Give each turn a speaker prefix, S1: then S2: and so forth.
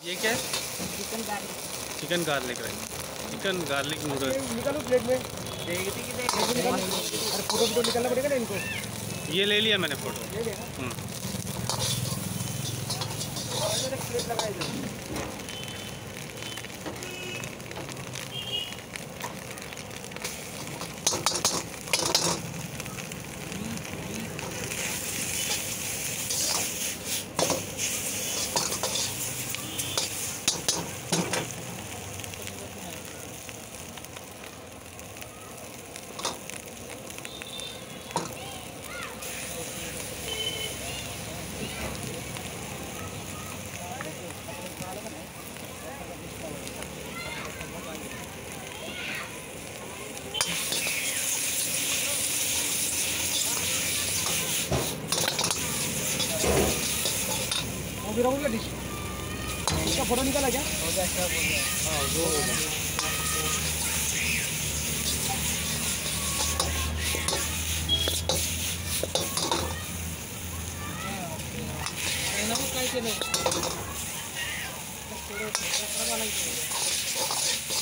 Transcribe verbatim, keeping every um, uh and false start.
S1: ये क्या है?
S2: Chicken garlic.
S1: Chicken garlic rice, chicken garlic noodles.
S2: निकालो प्लेट में। देखती कि देखती अरे फोटो फोटो निकालना पड़ेगा ना इनको।
S1: ये ले लिया मैंने फोटो।
S2: ले लिया ना। प्लेट लगा इधर। वो भी डिश इसका फोटो निकाला क्या? हो गया, सब हो गया। हाँ वो ना वो काय केलं?